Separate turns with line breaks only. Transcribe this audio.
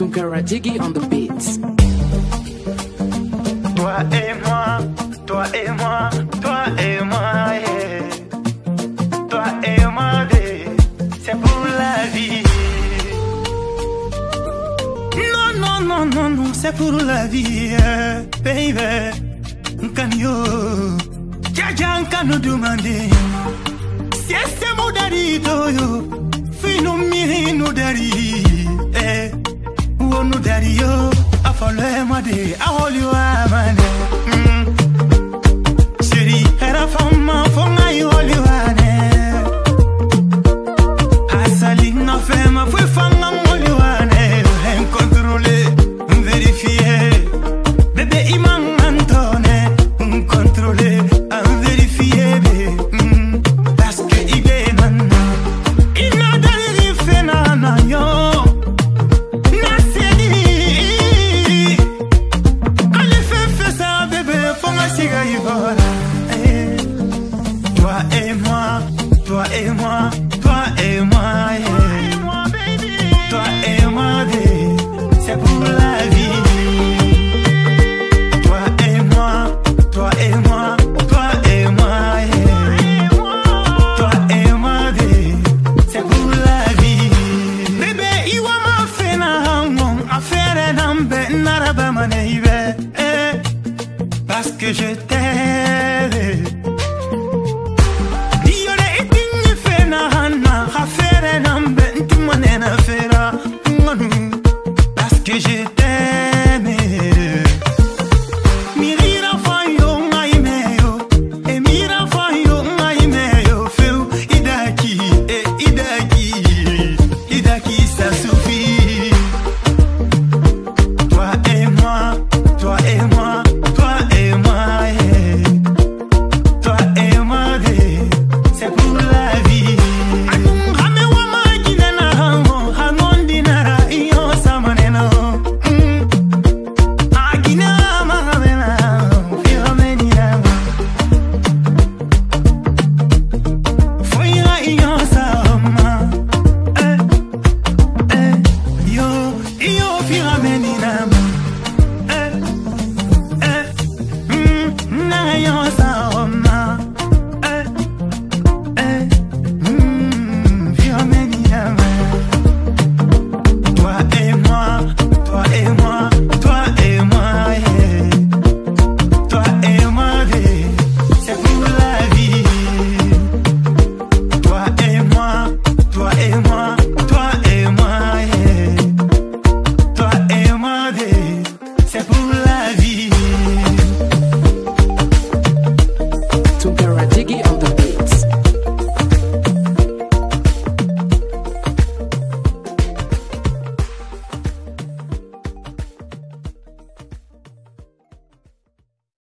Tunkara Jiggy on the beats.
Toi et moi, toi et moi, toi et moi, yeah. Toi et moi, c'est pour la vie. Non, non, non, non, non, c'est pour la vie, yeah. Baby. Nkanyo, jaja nkano demande. Si c'est mon dari toyo, fino miri no dari, no dari yo. Afole made, aholi wa mane. Siri era fama fonga iholi wa ne. Asali na fema fue fanga moli wa ne. Incontrôler, vérifier, bébé imang antone. Contrôler, vérifier, parce que il est nana. Il n'a d'ailleurs fait nana yo. Toi et moi, toi et moi, toi et moi, yeah. Toi et moi, c'est pour la vie. Toi et moi, toi et moi.